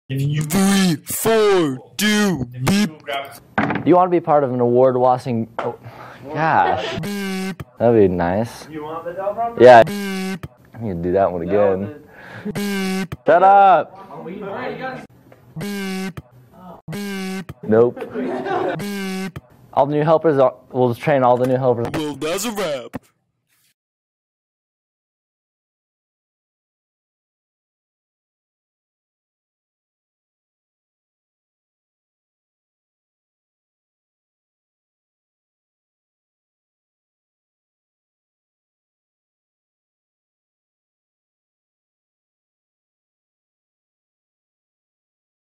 3, 4, 2, beep. You want to be part of an award-watching... Oh, gosh. Beep. That'd be nice. You want the dog from? Yeah. Beep. I need to do that one again. Beep. Shut up! Beep. Beep. Nope. Beep. All the new helpers, we'll just train all the new helpers. Well, that's a wrap.